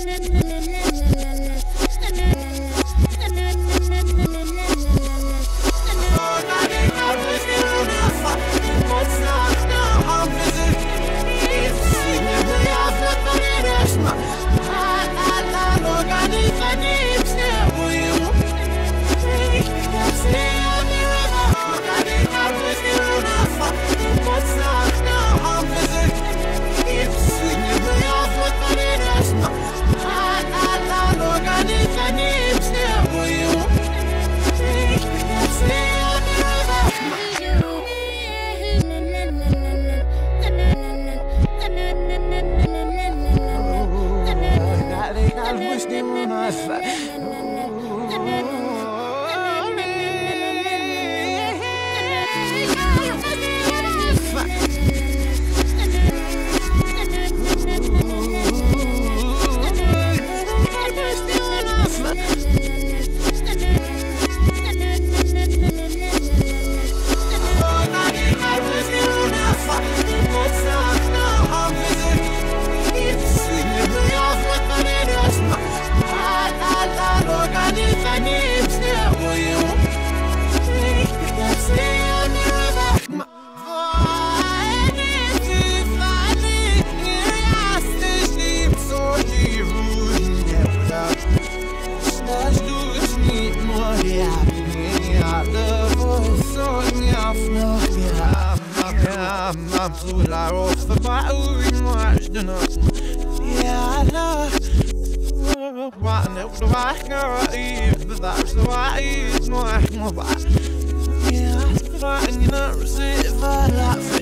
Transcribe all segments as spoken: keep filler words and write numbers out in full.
I'm so loud off the battle in March, you know. Yeah, I know. What and it was like a but that's the way it's not my back. Yeah, I'm trying, you know, receive my life.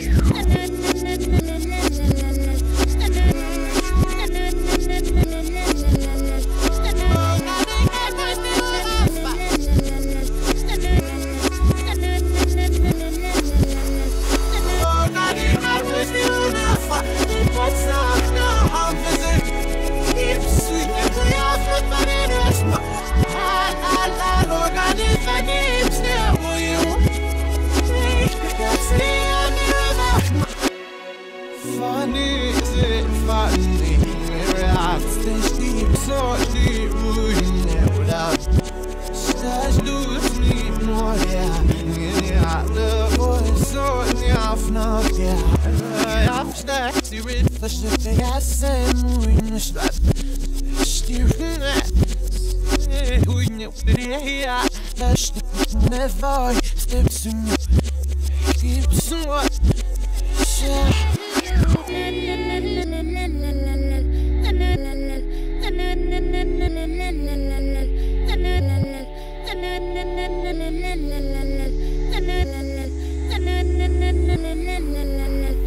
Funny, is it funny? Reacts this deep, so deep, we never doubt. Stars lose me more, yeah. Yeah, the voice so enough now, yeah. I'm stuck to it, for the gas and we in the strap. Steering at, we know the yeah. That's never steps in you. Keep somewhat, yeah. Na na na na na na na na na na na na na na na na na